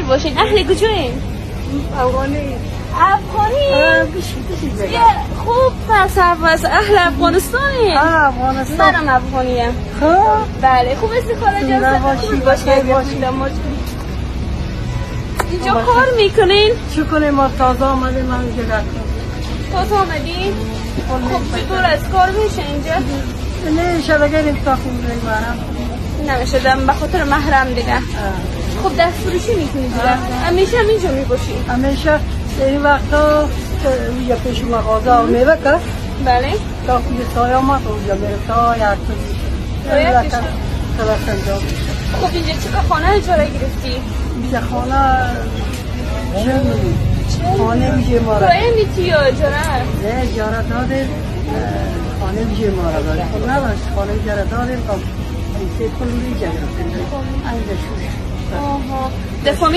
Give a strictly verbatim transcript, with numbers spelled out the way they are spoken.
باشین. اهل کجایین؟ افغانی. افغانی؟ خوب پس پس اهل افغانستانی؟ ها افغانستان. منم افغانیم. خب بله خوب است خاله جان. باشی باشی باشی. اینجا کار میکنین؟ چه کنیم ما تازه آمدیم من اینجا رفتم. تازه آمدین؟ خب چطور از کار میشه اینجا؟ نه شده گریم تا خون بریم برم. نمیشه دم به خاطر محرم دیگه. خب دست فروشی میکنی دیگه؟ همیشه همینجا میباشی؟ همیشه این وقتا یه پیش مغازه و میوه که بله تا یه سایه آمد اونجا میره تا یک تا یک کشم خب اینجا چه خانه اجاره گرفتی؟ اینجا خانه چه میدی؟ خانه میشه ما را کرایه میتی یا اجاره؟ نه اجاره دادیم خانه میشه ما را داریم خب نباید خانه اجاره دادیم تا این سه کل رو ایجا گرفتیم اینجا شوش آها